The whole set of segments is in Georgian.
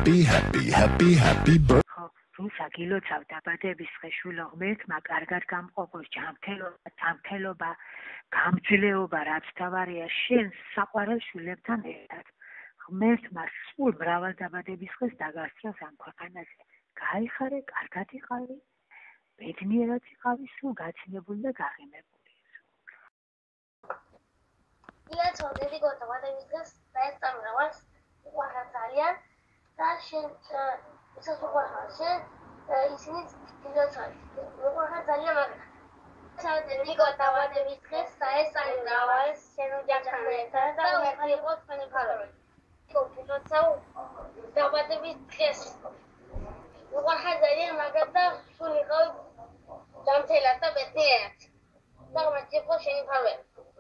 happy birthday. რუსა გილოცავ დაბადების დღე შვილო ღმერთმა კარგად გამყოფოს ჯანმრთელობა გამძლეობა რაც თავარია შენ საყვარელ შვილებთან ერთად ღმერთმა სულ მრავალ დაბადების დღეს დაგასწროს ამ ქვეყანაზე გაიხარე კარგად იყავი ბედნიერად იყავი სულ გაცინებული და გაღიმებული გილოცავ დედიკო დაბადების დღეს დაესწარ მრავალს უყვარხარ ძალიან და შენ ისე უყვარხარ შენ ისინი გილოცავ უყვარხარ ძალიან მაგრამ დედიკო დაბადების დღეს დაესწარ მრავალს შენ ოჯახთან ერთად და უყვარხარ იყოს თქვენი ფარული გილოცავ დაბადების დღეს უყვარხარ ძალიან მაგრამ და სულ იყავი ჯანმრთელად და ბედნიერად და ღმერთი იყო შენი ფარული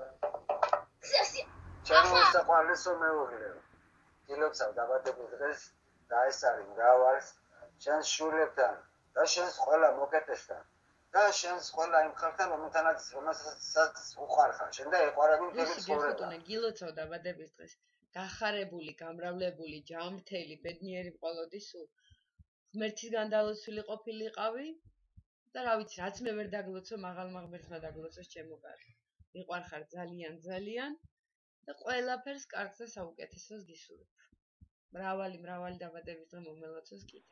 ჩემი საყვარლესო მეუღლე გილოცავ დაბადების დღეს დაესწარი მრავალს შენს შვილებთან და შენს ყველა მოკეთესთან და შენს ყველა იმ ხალხთან რომელსაც უყვარხარ შენ და ეყვარები მთელი ცხოვრება გილოცავ დაბადების დღეს გახარებული გამრავლებული ჯანმრთელი ბედნიერი მყოლოდი სულ ღმერთისგან დალოცვილი ყოფილიყავი და რა ვიცი რაც მე ვერ დაგლოცო მაღალმა ღმერთმა დაგლოცოს ჩემო კარგი მიყვარხარ ძალიან და ყველაფერს კარგს და საუკეთესოს გისურვებ. მრავალი დაბადების დღე მომელოცოს კიდე.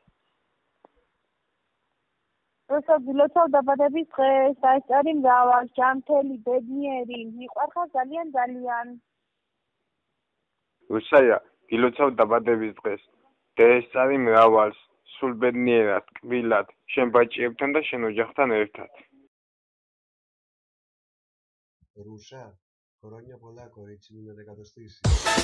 რუსა გილოცავ დაბადების დღეს დაესწარი მრავალს ჯანმრთელი ბედნიერი მიყვარხარ ძალიან რუსაია გილოცავ დაბადების დღეს დაესწარი მრავალს სულ ბედნიერად კბილად შენ ბაჭიებთან და შენ ოჯახთან ერთად. Rusa, coronia polaco, ricimina de catostisi.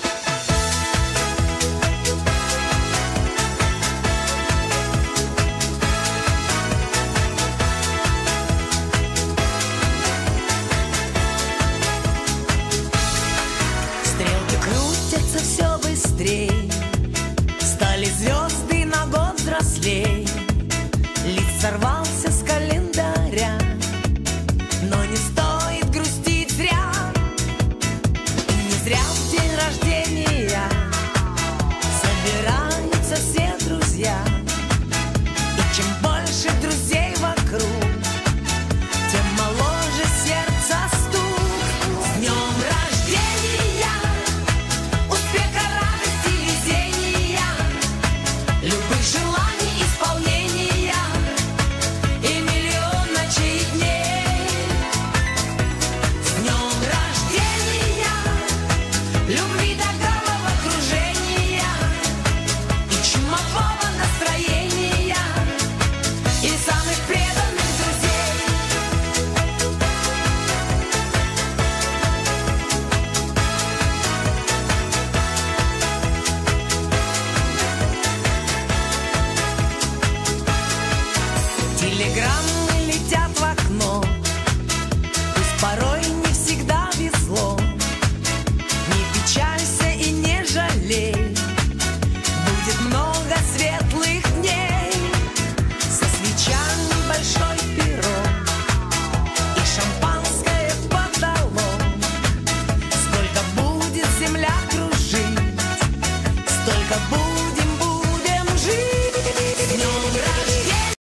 Стрелки крутятся все быстрей, стали звезды на год взрослей, лист сорвался с календаря, но не стоит грустить зря. Не зря в день рождения собираются все друзья.